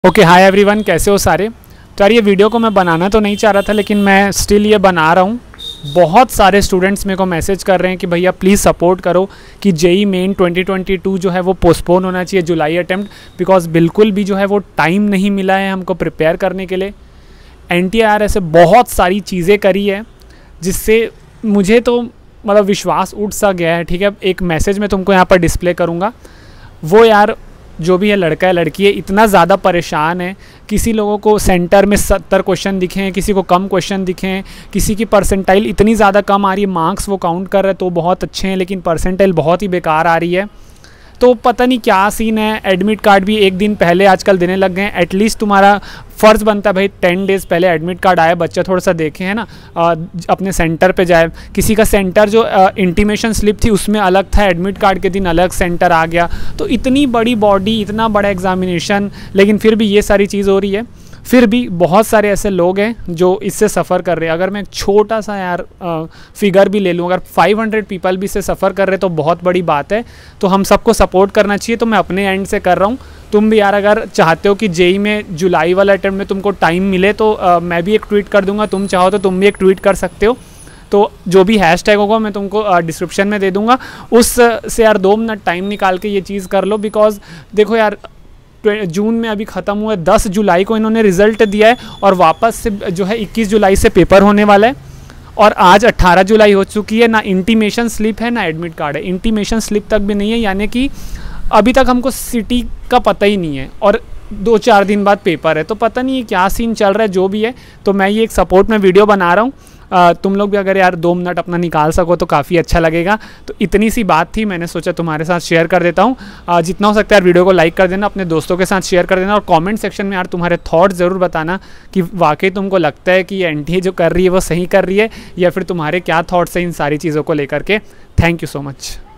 Okay hi everyone, कैसे हो सारे। तो यार ये वीडियो को मैं बनाना तो नहीं चाह रहा था, लेकिन मैं स्टिल ये बना रहा हूँ। बहुत सारे स्टूडेंट्स मेरे को मैसेज कर रहे हैं कि भैया प्लीज़ सपोर्ट करो कि जेई मेन 2022 जो है वो पोस्टपोन होना चाहिए जुलाई अटेम्प्ट, बिकॉज बिल्कुल भी जो है वो टाइम नहीं मिला है हमको प्रिपेयर करने के लिए। एनटीआर ऐसे बहुत सारी चीज़ें करी है जिससे मुझे तो मतलब विश्वास उठ सा गया है। ठीक है, एक मैसेज मैं तुमको यहाँ पर डिस्प्ले करूँगा। वो यार जो भी है, लड़का है लड़की है, इतना ज़्यादा परेशान है। किसी लोगों को सेंटर में 70 क्वेश्चन दिखे हैं, किसी को कम क्वेश्चन दिखे हैं, किसी की परसेंटाइल इतनी ज़्यादा कम आ रही है। मार्क्स वो काउंट कर रहे हैं तो बहुत अच्छे हैं, लेकिन परसेंटाइल बहुत ही बेकार आ रही है। तो पता नहीं क्या सीन है। एडमिट कार्ड भी एक दिन पहले आजकल देने लग गए हैं। एटलीस्ट तुम्हारा फ़र्ज़ बनता है भाई 10 डेज़ पहले एडमिट कार्ड आया, बच्चा थोड़ा सा देखे है ना, अपने सेंटर पे जाए। किसी का सेंटर जो इंटीमेशन स्लिप थी उसमें अलग था, एडमिट कार्ड के दिन अलग सेंटर आ गया। तो इतनी बड़ी बॉडी, इतना बड़ा एग्जामिनेशन, लेकिन फिर भी ये सारी चीज़ हो रही है। फिर भी बहुत सारे ऐसे लोग हैं जो इससे सफ़र कर रहे हैं। अगर मैं छोटा सा यार फिगर भी ले लूँ, अगर 500 पीपल भी इससे सफ़र कर रहे हैं तो बहुत बड़ी बात है। तो हम सबको सपोर्ट करना चाहिए। तो मैं अपने एंड से कर रहा हूँ। तुम भी यार अगर चाहते हो कि जेई में जुलाई वाला अटेम्प्ट में तुमको टाइम मिले तो मैं भी एक ट्वीट कर दूंगा। तुम चाहो तो तुम भी एक ट्वीट कर सकते हो। तो जो भी हैशटैग होगा मैं तुमको डिस्क्रिप्शन में दे दूंगा। उस से यार 2 मिनट टाइम निकाल के ये चीज़ कर लो। बिकॉज देखो यार, जून में अभी ख़त्म हुआ है, 10 जुलाई को इन्होंने रिज़ल्ट दिया है और वापस से जो है 21 जुलाई से पेपर होने वाला है। और आज 18 जुलाई हो चुकी है। ना इंटीमेशन स्लिप है ना एडमिट कार्ड है। इंटीमेशन स्लिप तक भी नहीं है, यानी कि अभी तक हमको सिटी का पता ही नहीं है। और 2-4 दिन बाद पेपर है, तो पता नहीं है क्या सीन चल रहा है। जो भी है, तो मैं ये एक सपोर्ट में वीडियो बना रहा हूँ। तुम लोग भी अगर यार 2 मिनट अपना निकाल सको तो काफ़ी अच्छा लगेगा। तो इतनी सी बात थी, मैंने सोचा तुम्हारे साथ शेयर कर देता हूँ। जितना हो सकता है यार वीडियो को लाइक कर देना, अपने दोस्तों के साथ शेयर कर देना, और कमेंट सेक्शन में यार तुम्हारे थॉट्स ज़रूर बताना कि वाकई तुमको लगता है कि ये एनटीए जो कर रही है वो सही कर रही है, या फिर तुम्हारे क्या थॉट्स हैं इन सारी चीज़ों को लेकर के। Thank you so much.